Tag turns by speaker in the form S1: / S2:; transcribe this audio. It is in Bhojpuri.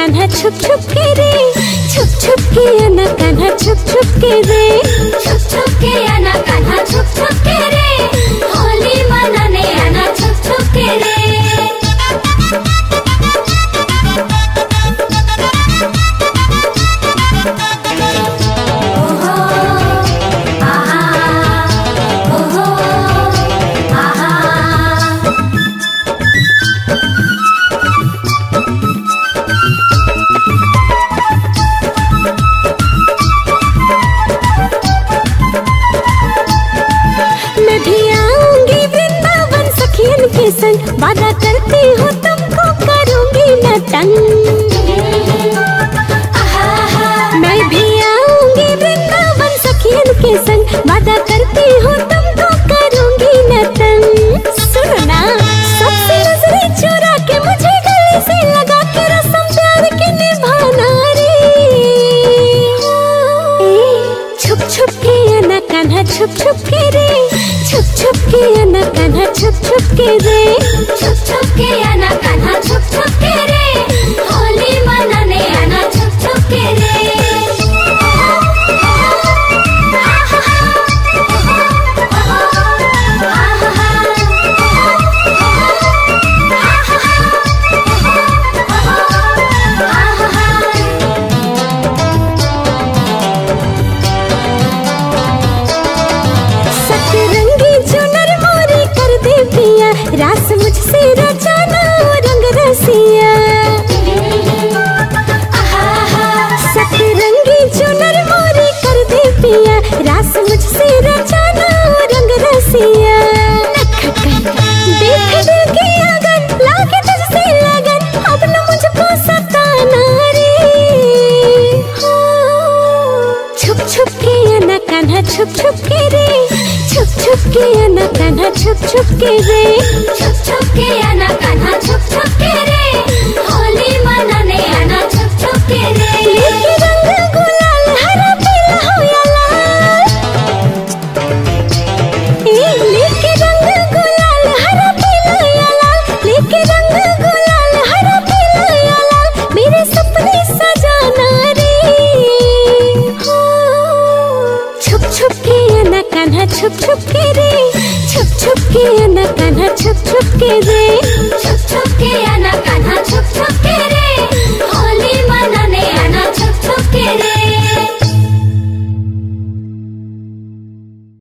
S1: कान्हा छुप छुप के रे, छुप छुप के आना कान्हा छुप छुप के रे, छुप छुप के आना कान्हा छुप छुप के रे, होली मनाने आना छुप छुप के रे। वादा करती हूँ तुमको करूँगी न तंग, मैं भी आऊंगी वृंदावन सखियन के संग, वादा करती हूँ तुमको करूँगी न तंग। सुनो ना, सबसे नजरें चुरा के मुझे गले से लगा के रस्म प्यार के निभाना रे, छुप छुप के आना कान्हा छुप छुप के रे, छुप छुप के आना कान्हा छुप छुप के रे, छुप छुप के आना कान्हा छुप छुप के रे, होली मनाने आना छुप छुप के रे। रास मुझसे रचाना रंग रसिया, सतरंगी चुनर मोरी कर दे पिया, रास मुझसे रचाना रंग रसिया। देख देख के अगन लागे तुझसे लगन, अब न मुझको सताना रे, छुप छुप के आना कान्हा छुप छुप के रे, छुप छुप के आना कान्हा छुप छुप के रे, छुप छुप के आना कान्हा छुप छुप के रे, होली मनाने आना छुप छुप के रे। लेके रंग गुलाल हरा पीला हो या लाल, लेके रंग गुलाल हरा पीला या लाल, लेके रंग गुलाल हरा पीला या लाल, मेरे सपने सजाना रे, छुप छुप के आना कान्हा छुप छुप के रे, छुप छुप के आना कान्हा छुप छुप के रे, छुप